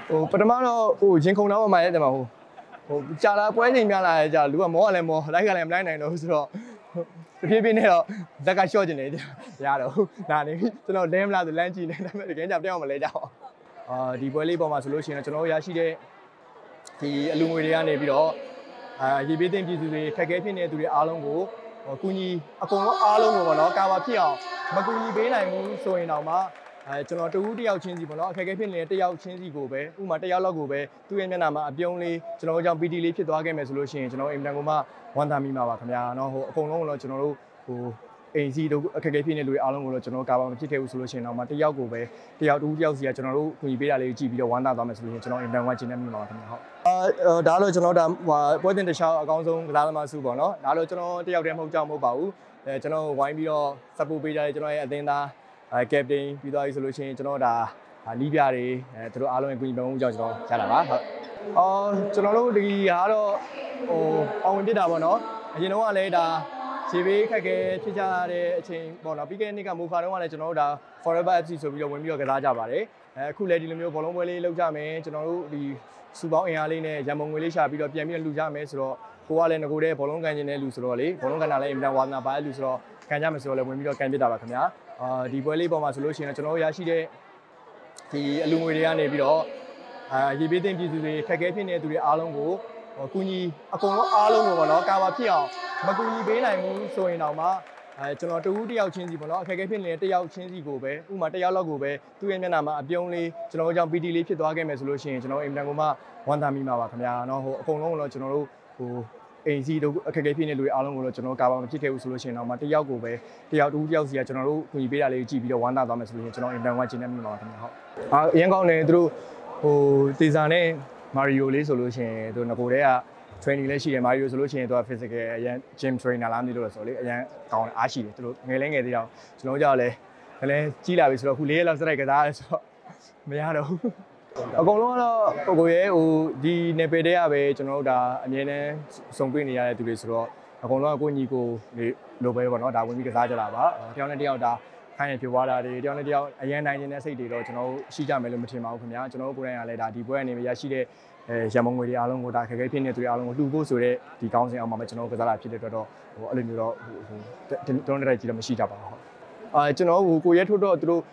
ပထမတော့ရင်ခုန်တော့မှရဲတယ်မှာကြာလာပွဲချိန်များလာကြလူကမောကလည်းမောလိုက်ကလည်းမလိုက်နိုင်တော့ဘူးဆိုတော့တဖြည်းဖြည်းနဲ့တော့လက်ကရှော့ကျင်နေကြရတော့ဒါနေကျွန်တော်လဲမလားဆိုလမ်းကြည့်နေဒါပေမဲ့တကယ်ကြောင်ပြောင်းမလဲကြအောင်ဒီပွဲလေးပေါ်မှာဆိုလို့ရှိရင်ကျွန်တော်ရရှိတဲ့ဒီအလူငွေတွေကနေပြီးတော့ရေပေးသိမ်းပြည်သူတွေခက်ခဲဖြစ်နေတဲ့သူတွေအားလုံးကိုကူညီအကုန်လုံးအားလုံးကိုပေါ့နော်ကာဗာဖြစ်အောင်မကူညီပေးနိုင်ဘူးဆိုရင်တော့မှကျွန်တော်တူတယောက်ချင်းစီပေါ့နော်အခက်အခဲဖြစ်နေတဲ့တယောက်ချင်းစီကိုပဲဥမာတယောက်လောက်ကိုပဲသူ့ရဲ့မျက်နှာမှာအပြုံးလေးကျွန်တော်တို့ကြောင့် PD လေးဖြစ်သွားခဲ့မယ်ဆိုလို့ရှိရင်ကျွန်တော်အင်တန်ကိုမှဝန်တာမိမှာပါခင်ဗျာနော်အကုန်လုံးတော့ကျွန်တော်တို့အိမ်စီတို့အခက်အခဲဖြစ်နေလူတွေအားလုံးကိုတော့ကျွန်တော်ကာဗာမဖြစ်ခဲ့ဘူးဆိုလို့ရှိရင်တော့မှတယောက်ကိုပဲတယောက်တူတယောက်စီကကျွန်တော်တို့ကူညီပေးတာလေးကိုကြည့်ပြီးတော့ဝန်တာသွားမယ်ဆိုလို့ရှိရင်ကျွန်တော်အင်တန်ကကျင်းနေမိမှာပါခင်ဗျာဟုတ်ဒါလို့ကျွန်တော်ဒါပွဲတင်တစ်ခြားအကောင်းဆုံးကစားသမားစုပေါ့နော်ဒါလို့ကျွန်တော်တယောက်တည်းမဟုတ်ကြောင်မဟုတ်ပါဘူးကျွန်တော်ဝိုင်းပြီးတော့ support ပေးကြတယ်ကျွန်တော်ရဲ့အသင်းသားcaptain ပြီးသွားပြီဆိုလို့ရှိရင်ကျွန်တော်ဒါနီးပြတွေသူတို့အားလုံးကိုကူညီပံ့ပိုးကြောင်းကျွန်တော်ရတာပါဟုတ်ကျွန်တော်တို့ဒီဟာတော့အောင်ဝင်ပြတာပေါ့နော်အရင်တော့ကလည်းဒါခြေပေးခက်ခဲဖြစ်ကြတဲ့အချိန်ပေါ့နော်ပြီးခဲ့တဲ့နှစ်ကမူဖာတုန်းကလည်းကျွန်တော်တို့ဒါ Forever FC ဆိုပြီးတော့ဝင်ပြီးတော့ကစားကြပါတယ်အခုလည်းဒီလိုမျိုးဘောလုံးပွဲလေးလုပ်ကြမယ်ကျွန်တော်တို့ဒီစူပေါင်းအင်အားလေးနဲ့ရန်ပုံငွေလေးရှာပြီးတော့ပြန်ပြီးလှူကြမယ်ဆိုတော့ကိုကလည်းငကိုတဲ့ဘောလုံးကန်ကျင်တဲ့လူဆိုတော့လေဘောလုံးကန်တာလည်းအင်တန်ဝါသနာပါတဲ့လူဆိုတော့ကန်ကြမယ်ဆိုတော့လည်းဝင်ပြီးတော့ကန်ပြတာပါခင်ဗျာဒီပွဲလေးပေါ်မှာဆိုလို့ရှိရင်ကျွန်တော်တို့ရရှိတဲ့ဒီအလူငွေတွေကနေပြီးတော့ရေပေးသိမ်းပြည်သူတွေခက်ခဲဖြစ်နေတဲ့သူတွေအားလုံးကိုကူညီအကုန်လုံးအားလုံးကိုပေါ့နော်ကာဗာဖြစ်အောင်မကူညီပေးနိုင်ဘူးဆိုရင်တော့မှကျွန်တော်တူတယောက်ချင်းစီပေါ့နော်အခက်အခဲဖြစ်နေတဲ့တယောက်ချင်းစီကိုပဲဥမာတယောက်လောက်ကိုပဲသူ့ရဲ့မျက်နှာမှာအပြုံးလေးကျွန်တော်တို့ကြောင့် PD လေးဖြစ်သွားခဲ့မယ်ဆိုလို့ရှိရင်ကျွန်တော်အင်တန်ကိုမှဝန်တာမိမှာပါခင်ဗျာနော်အကုန်လုံးတော့ကျွန်တော်တို့အိမ်စီတို့အခက်အခဲဖြစ်နေလူတွေအားလုံးကိုတော့ကျွန်တော်ကာဗာမဖြစ်ခဲ့ဘူးဆိုလို့ရှိရင်တော့မှတယောက်ကိုပဲတယောက်တူတယောက်စီကကျွန်တော်တို့ကူညီပေးတာလေးကိုကြည့်ပြီးတော့ဝန်တာသွားမယ်ဆိုလို့ရှိရင်ကျွန်တော်အင်တန်ကကျင်းနေမိမှာပါခင်ဗျာဟုတ်အရင်ကောင်းနေသူတို့တေဇာနဲ့မာရီယိုလေးဆိုလို့ရှိရင်သူငကိုတဲ့က training လည်းရှိတယ်မာရီယိုဆိုလို့ရှိရင်သူက physical အရင် gym trainer လားမသိလို့ဆိုတော့လေအရင်ကောင်းအားရှိတယ်သူတို့ငယ်လေးငယ်သေးတော့ကျွန်တော်ကြောက်လဲလည်းကြီးလာပြီဆိုတော့ခု၄ရက်လောက်စတိုက်ကစားရဲဆိုတော့မရတော့ဘူးအကုန်လုံးကတော့ကိုရဲဒီနယ်ပယ်တွေကပဲကျွန်တော်တို့ဒါအမြဲတမ်းစုံတွေ့နေရတဲ့သူတွေဆိုတော့အကုန်လုံးကကိုညီကိုလိုပဲပေါ့နော်ဒါဝင်ပြီးကစားကြတာပါတယောက်နဲ့တယောက်ဒါခိုင်းရဖြစ်သွားတာတွေတယောက်နဲ့တယောက်အရင်နိုင်နေတဲ့စိတ်တွေတော့ကျွန်တော်တို့ရှိကြမယ်လို့မထင်ပါဘူးခင်ဗျာကျွန်တော်တို့ကိုယ်တိုင်ကလည်းဒါဒီပွဲအနေနဲ့ရရှိတဲ့ရန်မုံငွေတွေအားလုံးကိုဒါခက်ခဲဖြစ်နေတဲ့သူတွေအားလုံးကိုလှူဖို့ဆိုတဲ့ဒီကောင်းစဉ်အောင်မှာကျွန်တော်တို့ကစားတာဖြစ်တဲ့အတွက်တော့အဲ့လိုမျိုးတော့တုံးတဲ့ကြီးတော့မရှိကြပါဘူးဟုတ်ကျွန်တော်ကိုရဲထုတ်တော့သူတို့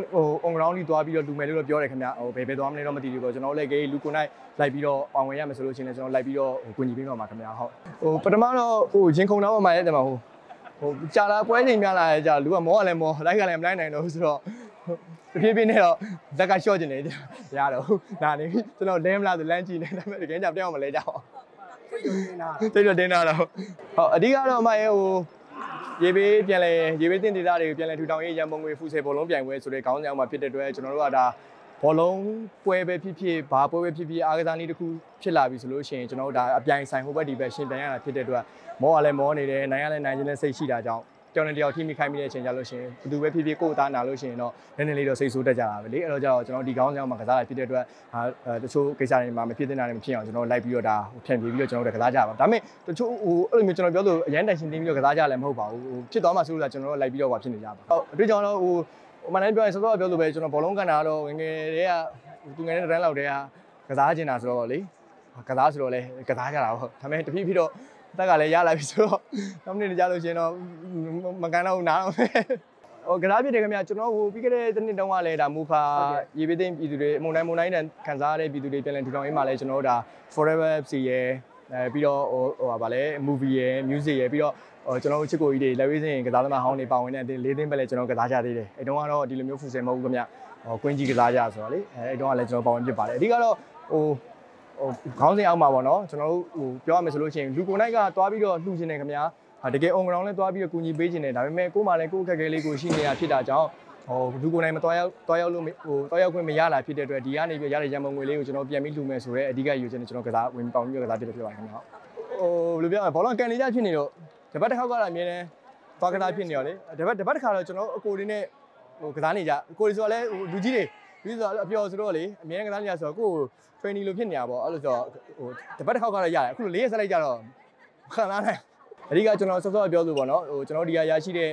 on ground ကြီးသွားပြီးတော့လူမယ်လို့တော့ပြောတယ်ခင်ဗျာဘယ်သွားမလဲတော့မသိဘူးပေါ့ကျွန်တော်လည်းလူကိုနိုင်လိုက်ပြီးတော့အောင်ဝင်ရမယ်ဆိုလို့ရှိရင်ကျွန်တော်လိုက်ပြီးတော့ကူညီပေးမှာပါခင်ဗျာဟုတ်ပထမတော့ရင်ခုန်တော့မှရဲတယ်မှာကြာလာပွဲချိန်များလာကြလူကမောကလည်းမောလိုက်ကလည်းမလိုက်နိုင်တော့ဘူးဆိုတော့တဖြည်းဖြည်းနဲ့တော့လက်ကရှော့ကျင်နေကြရတော့ဒါနေကျွန်တော်လဲမလားဆိုလမ်းကြည့်နေဒါပေမဲ့တကယ်ကြောင်ပြောင်းမလဲကြအောင်တိတ်တော့တင်းတာတော့ဟုတ်အဓိကတော့မှရေပေးပြန်လဲရေပေးတင်ဒေတာတွေကိုပြန်လဲထူထောင်ရေးရန်ပုံငွေဖူဆယ်ဘောလုံးပြိုင်ပွဲဆိုတဲ့ခေါင်းစဉ်အောက်မှာဖြစ်တဲ့အတွက်ကျွန်တော်တို့ကဒါဘောလုံးပွဲပဲဖြစ်ဖြစ်ဘာပွဲပဲဖြစ်ဖြစ်အားကစားနည်းတစ်ခုဖြစ်လာပြီဆိုလို့ရှိရင်ကျွန်တော်တို့ဒါအပြိုင်ဆိုင်ဟိုဘက်ဒီဘက်ရှင်ပြိုင်ရတာဖြစ်တဲ့အတွက်မောကလည်းမောနေတယ်နိုင်ရလည်းနိုင်ခြင်းနဲ့စိတ်ရှိတာကြောင့်တယောက်နဲ့တယောက်ထိမိခိုင်းမိတဲ့အချိန်ကြလို့ရှိရင်ဘယ်သူပဲဖြစ်ဖြစ်ကိုယ်သားနာလို့ရှိရင်တော့နည်းနည်းလေးတော့စိတ်ဆိုးတတ်ကြတာပဲလေအဲ့တော့ကျတော့ကျွန်တော်ဒီကောင်းကြောင်မှာကစားတာဖြစ်တဲ့အတွက်တချို့ကိစ္စတွေမှာမဖြစ်သင့်တာတွေမဖြစ်အောင်ကျွန်တော်လိုက်ပြီးတော့ဒါဖြန့်ပြေးပြီးတော့ကျွန်တော်တို့ကစားကြပါဒါပေမဲ့တချို့အဲ့လိုမျိုးကျွန်တော်ပြောလို့အရန်တန်ရှင်တင်းပြီးတော့ကစားကြလည်းမဟုတ်ပါဘူးဖြစ်သွားမှဆိုလို့ကျွန်တော်တို့လိုက်ပြီးတော့ဖြစ်နေကြပါဟုတ်အတွေ့အကြုံတော့မနိုင်ပြောရင်စောစောပြောလို့ပဲကျွန်တော်ဘောလုံးကန်တာတော့ငယ်ငယ်တွေကသူငယ်တဲ့တန်းလောက်တည်းကစားကျင်တာဆိုတော့လေကစားဆိုတော့လေကစားကြတာဟုတ်ဒါပေမဲ့တဖြည်းဖြည်းတော့တက်ကလည်းရလာပြီဆိုတော့နောက်နေ့ကြလို့ရှိရင်တော့မကန်တော့နားတော့ကစားပြတယ်ခင်ဗျာကျွန်တော်ပြီးခဲ့တဲ့နှစ်တုန်းကလည်းဒါမူဖာရေပေးသိမ်းပြည်သူတွေမုံတိုင်းနဲ့ခံစားရတဲ့ပြည်သူတွေပြန်လည်ထူထောင်ရေးမှာလည်းကျွန်တော်တို့ဒါ Forever FC ရယ်ပြီးတော့ဗာလဲ movie ရယ် music ရယ်ပြီးတော့ကျွန်တော်တို့ချစ်ကိုကြီးတွေလက်ဝဲစင်ကစားသမားဟောင်းတွေပါဝင်တဲ့အတင်း၄သိန်းပဲလည်းကျွန်တော်ကစားကြသေးတယ်အဲ့တုန်းကတော့ဒီလိုမျိုးဖူဆယ်မဟုတ်ဘူးခင်ဗျာကွင်းကြီးကစားကြဆိုတော့လေအဲ့တုန်းကလည်းကျွန်တော်ပါဝင်ဖြစ်ပါတယ်အဓိကတော့ခေါင်းစဉ်အောက်မှာပေါ့နော်ကျွန်တော်တို့ပြောရမယ်ဆိုလို့ရှိရင်လူကိုနိုင်ကသွားပြီးတော့လှူချင်တယ်ခင်ဗျာတကယ် on ground လဲသွားပြီးတော့ကူညီပေးချင်တယ်ဒါပေမဲ့ကို့မှာလည်းကို့အခက်အခဲလေးကိုရှိနေတာဖြစ်တာကြောင့်လူကိုနိုင်မသွားရောက်လို့သွားရောက်ခွင့်မရလာဖြစ်တဲ့အတွက်ဒီကနေပြီးရတဲ့ရန်ပုံငွေလေးကိုကျွန်တော်ပြန်ပြီးလှူမယ်ဆိုတော့အဓိကယူချင်တယ်ကျွန်တော်ကစားဝင်ပေါင်းပြီးတော့ကစားဖြစ်တယ်ပြောပါခင်ဗျာဘယ်လိုပြောရမလဲဘောလုံးကန်နေကြဖြစ်နေတော့တပတ်တစ်ခေါက်ကတော့အမြဲတမ်းသွားကစားဖြစ်နေရောလေတပတ်တစ်ခါတော့ကျွန်တော်အကိုလေးနဲ့ကစားနေကြအကိုလေးဆိုတော့လဲလူကြီးတွေပြီးဆိုတော့အပျော်ဆိုတော့လေအမြဲတမ်းကစားနေကြဆိုတော့ကို training လို့ဖြစ်နေတာပေါ့အဲ့လိုဆိုတော့တပတ်တစ်ခေါက်ကတော့ရတယ်အခု၄ရက်ဆက်လိုက်ကြတော့ခံစားနိုင်အဓိကကျွန်တော်စောစောပြောလို့ပေါ့နော်ကျွန်တော်ဒီကရရှိတဲ့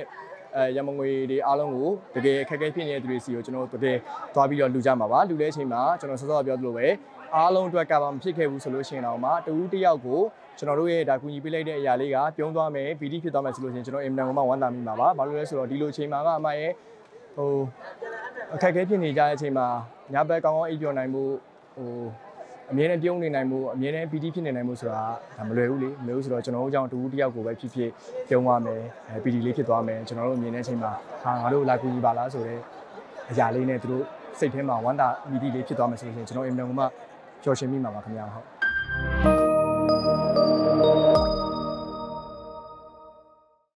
ရမငွေတွေအားလုံးကိုတကယ်အခက်အခဲဖြစ်နေတဲ့သူတွေစီကိုကျွန်တော်တို့တကယ်သွားပြီးတော့လူကြမှာပါလူတဲ့အချိန်မှာကျွန်တော်စောစောပြောသလိုပဲအားလုံးအတွက်ကဘာမဖြစ်ခဲ့ဘူးဆိုလို့ရှိရင်တော့မှတူတူတယောက်ကိုကျွန်တော်တို့ရဲ့ဒါကူညီပေးလိုက်တဲ့အရာလေးကပြုံးသွားမယ်ဗီဒီဖြစ်သွားမယ်ဆိုလို့ရှိရင်ကျွန်တော်အင်မတန်ကမှဝမ်းသာမိမှာပါဘာလို့လဲဆိုတော့ဒီလိုအချိန်မှာကအမရဲ့ဟိုအခက်အခဲဖြစ်နေကြတဲ့အချိန်မှာညဘက်ကောင်းကောင်းအိပ်ပျော်နိုင်မှုဟိုအမြဲတမ်းပြုံးနေနိုင်မှုအမြဲတမ်းဗီဒီဖြစ်နေနိုင်မှုဆိုတာဒါမလွယ်ဘူးလေမလွယ်ဘူးဆိုတော့ကျွန်တော်တို့ကြောင့်တူတူတယောက်ကိုပဲဖြစ်ဖြစ်ပြုံးသွားမယ်ဗီဒီလေးဖြစ်သွားမယ်ကျွန်တော်တို့အမြင်တဲ့အချိန်မှာဟာငါတို့လာကူညီပါလားဆိုတော့အရာလေးနဲ့သူတို့စိတ်ထဲမှာဝမ်းသာမိသည့်လေးဖြစ်သွားမယ်ဆိုလို့ရှိရင်ကျွန်တော်အင်မတန်ကမှပျော်ရွှင်မိမှာပါခင်ဗျာဟုတ်